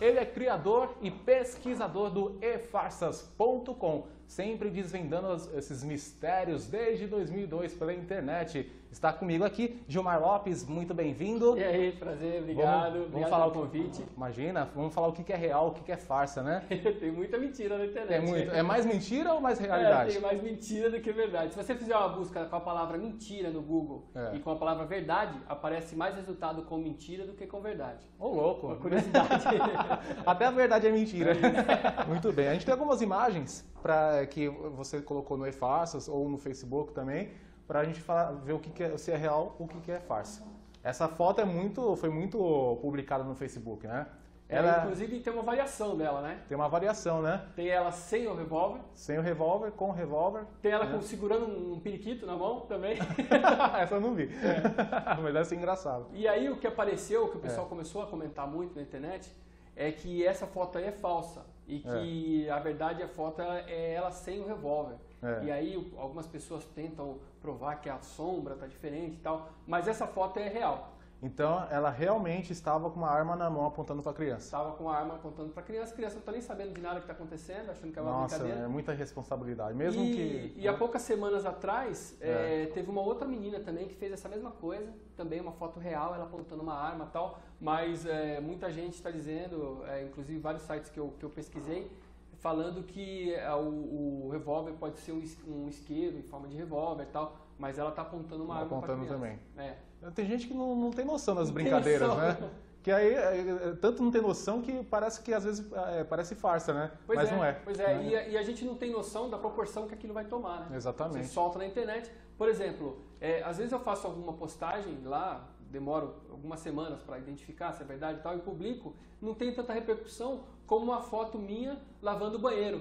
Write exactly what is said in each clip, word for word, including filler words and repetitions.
Ele é criador e pesquisador do e farsas ponto com, sempre desvendando esses mistérios desde dois mil e dois pela internet. Está comigo aqui, Gilmar Lopes, muito bem-vindo. E aí, prazer, obrigado. Vamos, obrigado vamos falar pelo o convite. Imagina, vamos falar o que é real, o que é farsa, né? Tem muita mentira na internet. É, muito. É mais mentira ou mais É, realidade? tem mais mentira do que verdade. Se você fizer uma busca com a palavra mentira no Google É. e com a palavra verdade, aparece mais resultado com mentira do que com verdade. Ô, louco. Uma curiosidade. Até a verdade é mentira. Muito bem. A gente tem algumas imagens pra, que você colocou no e farsas ou no Facebook também, para a gente falar, ver o que, que é, se é real ou o que, que é farsa. Essa foto é muito, foi muito publicada no Facebook, né? Ela, Ela inclusive, tem uma variação dela, né? tem uma variação, né? Tem ela sem o revólver, Sem o revólver, com o revólver. tem ela né? com, segurando um periquito na mão também. Essa eu não vi. É. Mas deve ser engraçado. E aí o que apareceu, o que o pessoal É. começou a comentar muito na internet, é que essa foto aí é falsa. E que, a verdade, a foto ela, é ela sem o revólver. É. E aí algumas pessoas tentam provar que a sombra está diferente e tal, mas essa foto é real. Então, ela realmente estava com uma arma na mão apontando para a criança. Estava com a arma apontando para a criança, a criança não está nem sabendo de nada que está acontecendo, achando que é uma Nossa, brincadeira. é muita responsabilidade. Mesmo e, que... e há poucas semanas atrás, É. é, teve uma outra menina também que fez essa mesma coisa, também uma foto real, ela apontando uma arma e tal, mas é, muita gente está dizendo, é, inclusive vários sites que eu, que eu pesquisei, falando que é, o, o revólver pode ser um, is- um isqueiro em forma de revólver e tal, mas ela está apontando uma arma para Apontando criança. também. É. Tem gente que não, não tem noção das Não tem brincadeiras, noção. né? Que aí, é, é, tanto não tem noção que parece que às vezes é, parece farsa, né? Pois Mas é, não é. Pois é, Né? e, a, e a gente não tem noção da proporção que aquilo vai tomar, né? Exatamente. Você solta na internet. Por exemplo, é, às vezes eu faço alguma postagem lá, demoro algumas semanas para identificar se é verdade e tal, e publico, não tem tanta repercussão como uma foto minha lavando o banheiro.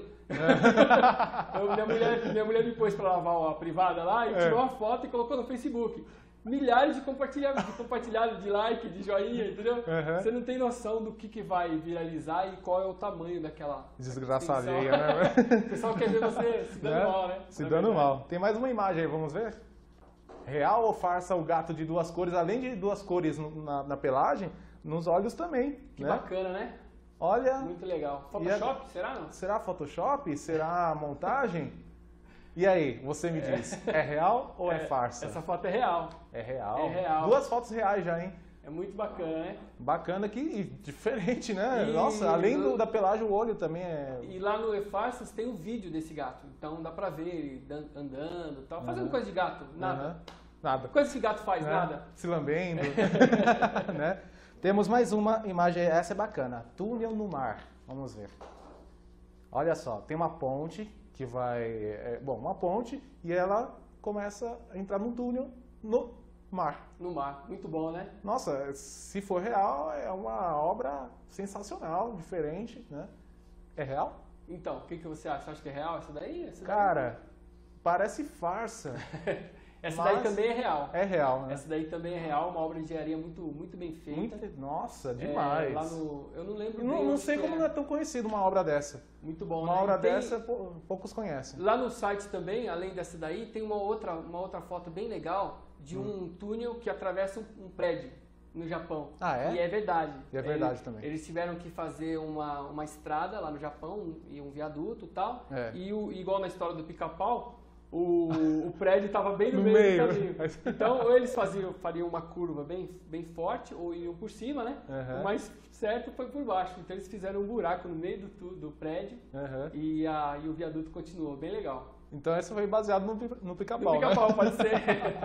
Eu, minha, mulher, minha mulher me pôs para lavar a privada lá e É. tirou a foto e colocou no Facebook. Milhares de compartilhados, de compartilhados, de like, de joinha, entendeu? Uhum. Você não tem noção do que, que vai viralizar e qual é o tamanho daquela Desgraça extensão. alheia, né? O pessoal quer ver você se dando Né? mal, né? Se Na dando verdade. mal. Tem mais uma imagem aí, vamos ver? Real ou farsa o gato de duas cores? Além de duas cores no- na, na pelagem, nos olhos também. Que né? bacana, né? Olha, Muito legal. E a- Photoshop, será não? será Photoshop? Será montagem? E aí, você me diz, é real ou é, farsa? Essa foto é real. É real. É real. Duas fotos reais já, hein? É muito bacana, né? Bacana que e diferente, né? E- Nossa, além do, da pelagem, o olho também é... E lá no e-farsas tem um vídeo desse gato. Então dá pra ver ele dan- andando e tal. Fazendo Uhum. coisa de gato. Nada. Aham. Nada. Coisa que gato faz, Né? nada. Se lambendo. né? Temos mais uma imagem, essa é bacana. Túnel no mar. Vamos ver. Olha só, tem uma ponte que vai... é, bom, uma ponte e ela começa a entrar num túnel no mar. No mar. Muito bom, né? Nossa, se for real, é uma obra sensacional, diferente, né? É real? Então, o que, que você acha? Acha que é real essa daí? Essa daí? Cara, parece farsa. Essa mas daí também é real. É real, né? Essa daí também é real, uma obra de engenharia muito, muito bem feita. Muito, nossa, É, demais. lá no, eu não lembro Eu não, bem não onde sei que como é. não é tão conhecida uma obra dessa. Muito bom, Uma né? obra E tem- dessa, pou- poucos conhecem. Lá no site também, além dessa daí, tem uma outra, uma outra foto bem legal de um Hum. túnel que atravessa um, um prédio no Japão. Ah, é? E é verdade. E é verdade Eles- também. Eles tiveram que fazer uma, uma estrada lá no Japão um- e um viaduto e tal. É. E o, igual na história do Pica-Pau, o, o prédio estava bem no, No meio, meio. do caminho. Então, ou eles faziam, fariam uma curva bem, bem forte, ou iam por cima, né? Aham. O mais certo foi por baixo. Então, eles fizeram um buraco no meio do, tu- do prédio Aham. e, a, e o viaduto continuou. Bem legal. Então essa foi baseada no, pi- no No pica-pau, né? Pica-Pau, pode ser.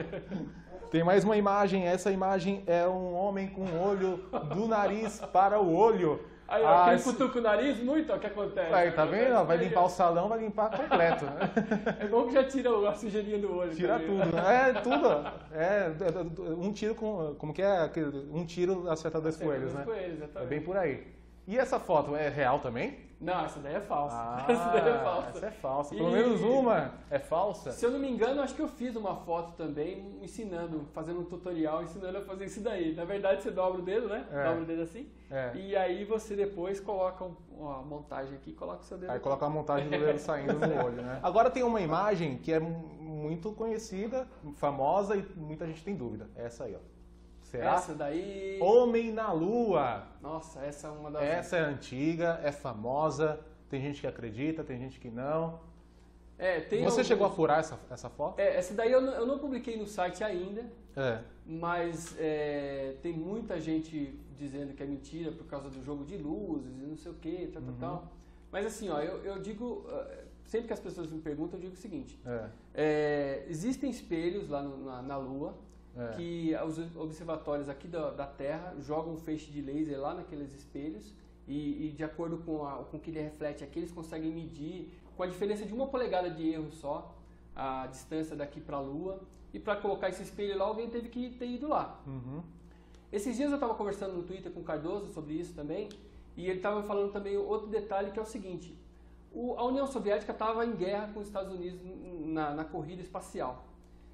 Tem mais uma imagem, essa imagem é um homem com o olho do nariz para o olho. Aí, ó, Ah, aquele esse- cutuca o nariz, muito, ó, o que acontece? Aí, tá vendo? Ó, Vai Aí, limpar ó. o salão, vai limpar completo. né? É bom que já tira a sujeirinha do olho. Tira também. tudo. né? É, tudo. É, um tiro com... Como que é? Aquele- Um tiro acerta dois Acerta coelhos, dois né? coelhos, É exatamente. bem por aí. E essa foto é real também? Não, essa daí é falsa. Ah, essa daí é falsa. essa é falsa. Pelo E- menos uma é falsa. Se eu não me engano, acho que eu fiz uma foto também ensinando, fazendo um tutorial ensinando a fazer isso daí. Na verdade, você dobra o dedo, né? É. Dobra o dedo assim. É. E aí você depois coloca um- uma montagem aqui, coloca o seu dedo Aí aqui. coloca a montagem do dedo saindo no olho, né? Agora tem uma imagem que é mu- muito conhecida, famosa e muita gente tem dúvida. É essa aí, ó. Será? Essa daí... Homem na Lua. Nossa, essa é uma das... Essa é antiga, é famosa, tem gente que acredita, tem gente que não. É, tem Você alguns... chegou a apurar essa, essa foto? É, essa daí eu não, eu não publiquei no site ainda, É. mas é, tem muita gente dizendo que é mentira por causa do jogo de luzes e não sei o que, tal, Uhum. tal, tal. Mas assim, ó, eu, eu digo, sempre que as pessoas me perguntam, eu digo o seguinte, É. é, existem espelhos lá no, na, na Lua, É. que os observatórios aqui da, da Terra jogam um feixe de laser lá naqueles espelhos e, e de acordo com, a, com o que ele reflete aqui, eles conseguem medir com a diferença de uma polegada de erro só a distância daqui para a Lua. E para colocar esse espelho lá, alguém teve que ter ido lá. Uhum. Esses dias eu estava conversando no Twitter com o Cardoso sobre isso também, e ele estava falando também outro detalhe que é o seguinte, o, a União Soviética estava em guerra com os Estados Unidos na, na corrida espacial.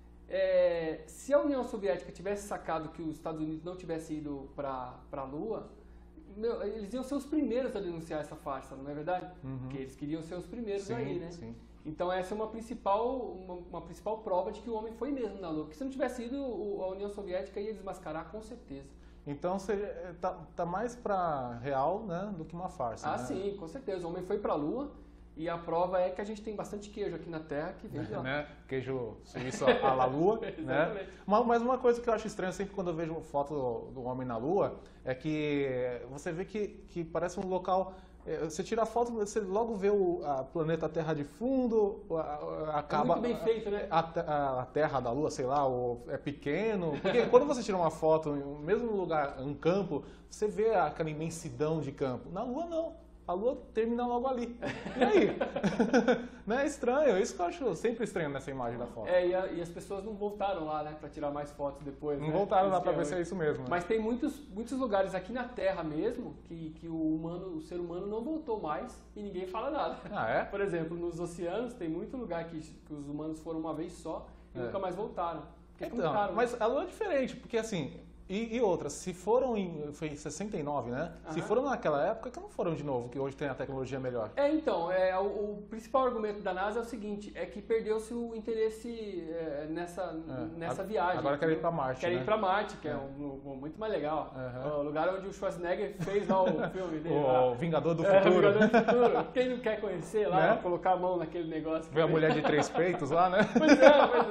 É, se a União Soviética tivesse sacado que os Estados Unidos não tivessem ido para a Lua, meu, eles iam ser os primeiros a denunciar essa farsa, não é verdade? Uhum. Porque eles queriam ser os primeiros Sim, aí, né? sim. Então essa é uma principal, uma, uma principal prova de que o homem foi mesmo na Lua. Porque se não tivesse ido, o, a União Soviética ia desmascarar com certeza. Então seria, tá, tá mais pra real, né, do que uma farsa. Ah, né? sim, com certeza. O homem foi para a Lua e a prova é que a gente tem bastante queijo aqui na Terra que vem de lá. Né? Queijo suíço à la Lua. Né? Exatamente. Mas mas uma coisa que eu acho estranha sempre quando eu vejo foto do, do homem na Lua é que você vê que, que parece um local. eh, Você tira a foto, você logo vê o a planeta Terra de fundo, a- a- acaba. muito bem feito, né? A, te- a Terra da Lua, sei lá, o- é pequeno. Porque quando você tira uma foto em um mesmo lugar, um campo, você vê aquela imensidão de campo. Na Lua, não. A Lua termina logo ali. E aí? Não é estranho? É isso que eu acho sempre estranho nessa imagem da foto. É, e, a- e as pessoas não voltaram lá, né, para tirar mais fotos depois. Não né? voltaram lá Isso pra que ver se é isso mesmo. né? Mas tem muitos, muitos lugares aqui na Terra mesmo que, que o humano, o ser humano não voltou mais e ninguém fala nada. Ah, é? Por exemplo, nos oceanos tem muito lugar que, que os humanos foram uma vez só e É. nunca mais voltaram. Porque é muito Então, caro, né? mas a Lua é diferente, porque assim, e, e outra, se foram em, foi em sessenta e nove, né? Se Aham. foram naquela época, que não foram de novo, que hoje tem a tecnologia melhor. É, então, é, o, o principal argumento da NASA é o seguinte, é que perdeu-se o interesse é, nessa, É. nessa Ag- viagem. agora querem ir entendeu? pra Marte, Querem né? ir pra Marte, que é, É. um, um- muito mais legal. Aham. O lugar onde o Schwarzenegger fez lá o filme dele. lá. O Vingador do É, Futuro. Vingador do Futuro. Quem não quer conhecer lá, Né? colocar a mão naquele negócio. que Vê a tem? mulher de três peitos lá, né? Pois é, pois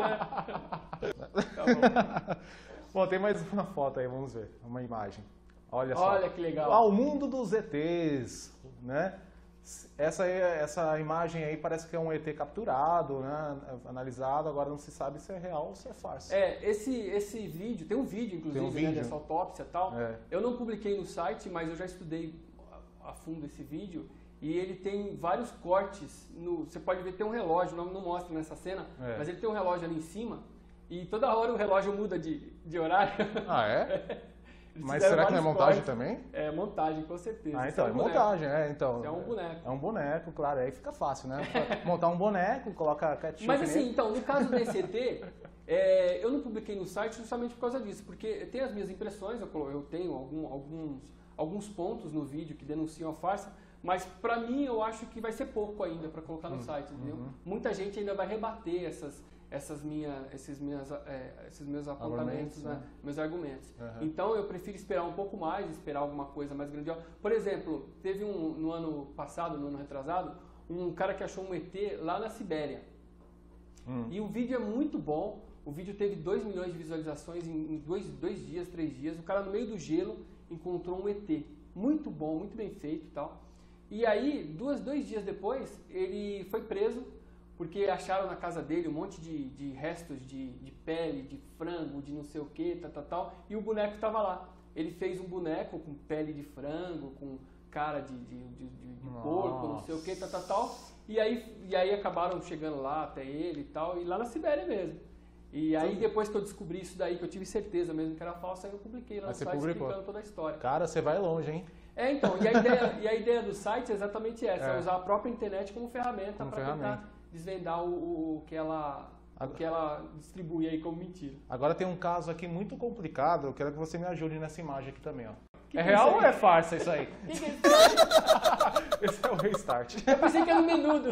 é. Tá bom. Bom, tem mais uma foto aí, vamos ver. Uma imagem. Olha só. Olha que legal. Ah, o mundo dos E Tês, né? Essa, aí- essa imagem aí parece que é um E T capturado, né? Analisado, agora não se sabe se é real ou se é farsa. É, esse, esse vídeo, tem um vídeo, inclusive, Tem um né, vídeo. dessa autópsia e tal. É. Eu não publiquei no site, mas eu já estudei a a fundo esse vídeo. E ele tem vários cortes. No, você pode ver, tem um relógio, não, não mostra nessa cena, É. mas ele tem um relógio ali em cima. E toda hora o relógio muda de, de horário. Ah, é? Eles Mas fizeram será que não é vários montagem cortes. também? É montagem, com certeza. Ah, Isso então, é é um boneco. montagem, é, então. Isso é um boneco. É um boneco, claro, aí fica fácil, né? Montar um boneco, coloca ketchup Mas assim, nele. então, no caso desse E T, é, eu não publiquei no site justamente por causa disso, porque tem as minhas impressões, eu, colo- eu tenho algum- alguns, alguns pontos no vídeo que denunciam a farsa, mas pra mim eu acho que vai ser pouco ainda pra colocar Hum, no site, entendeu? uhum. Muita gente ainda vai rebater essas, essas minha, esses, minhas, é, esses meus apontamentos, Argumentos, né? né? meus argumentos. Uhum. Então eu prefiro esperar um pouco mais, esperar alguma coisa mais grandiosa. Por exemplo, teve um, no ano passado, no ano retrasado, um cara que achou um E T lá na Sibéria. Hum. E o vídeo é muito bom. O vídeo teve dois milhões de visualizações em, em dois, dois dias, três dias. O cara no meio do gelo encontrou um E T. Muito bom, muito bem feito e tal. E aí, duas, dois dias depois, ele foi preso porque acharam na casa dele um monte de, de restos de, de pele, de frango, de não sei o que, tal, tal, tal. E o boneco estava lá. Ele fez um boneco com pele de frango, com cara de, de, de, de, de porco, não sei o que, tal, tal, tal. E aí, e aí acabaram chegando lá até ele e tal, e lá na Sibéria mesmo. E aí depois que eu descobri isso daí, que eu tive certeza mesmo que era falso, aí eu publiquei lá Aí no você site publicou. explicando toda a história. Cara, você vai longe, hein? É, então, e a ideia, e a ideia do site é exatamente essa, É. é usar a própria internet como ferramenta Como para ferramenta. tentar desvendar o, o, o que ela, o que ela distribui aí como mentira. Agora tem um caso aqui muito complicado, eu quero que você me ajude nessa imagem aqui também, ó. O É real ou é farsa isso aí? Que que é isso? Esse é o restart. Eu pensei que era no menudo.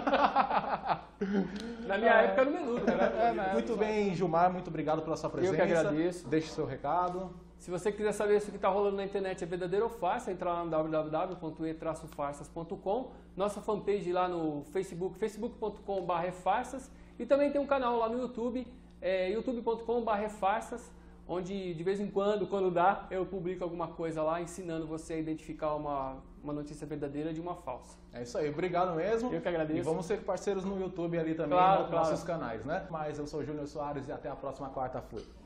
Na minha É. época era no menudo. É, né? Muito bem, Gilmar, muito obrigado pela sua presença. Eu que agradeço. Deixe seu recado. Se você quiser saber se o que está rolando na internet é verdadeiro ou farsa, entra lá no w w w ponto e traço farsas ponto com, nossa fanpage lá no Facebook, facebook ponto com barra farsas, e também tem um canal lá no YouTube, é, youtube ponto com barra farsas, onde de vez em quando, quando dá, eu publico alguma coisa lá ensinando você a identificar uma, uma notícia verdadeira de uma falsa. É isso aí, obrigado mesmo. Eu que agradeço. E vamos ser parceiros no YouTube ali também, Claro, nos claro. nossos canais, né? Mas eu sou o Júnior Soares e até a próxima quarta. Fui.